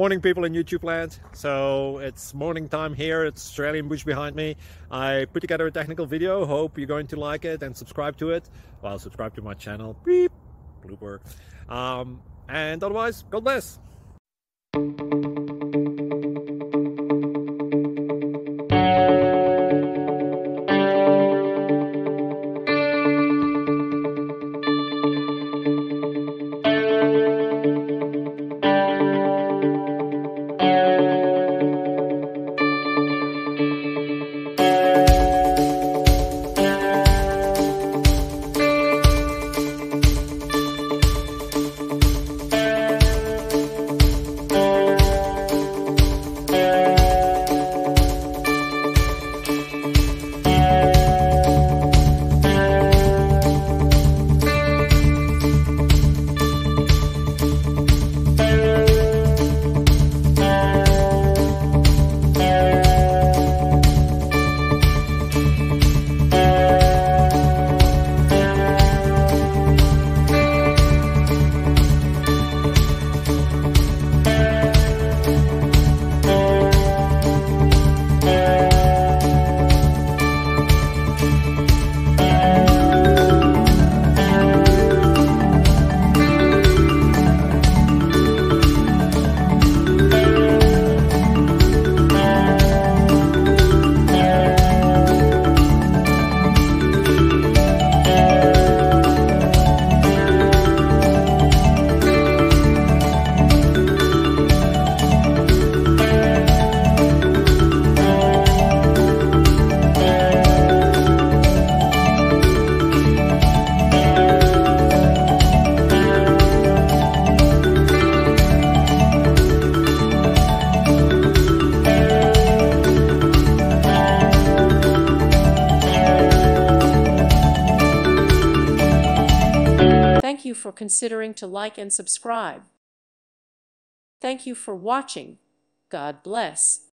Morning, people in YouTube land. So it's morning time here. It's Australian bush behind me. I put together a technical video. Hope you're going to like it and subscribe to it. Well, subscribe to my channel. Beep. Blooper. And otherwise, God bless. Thank you for considering to like and subscribe. Thank you for watching. God bless.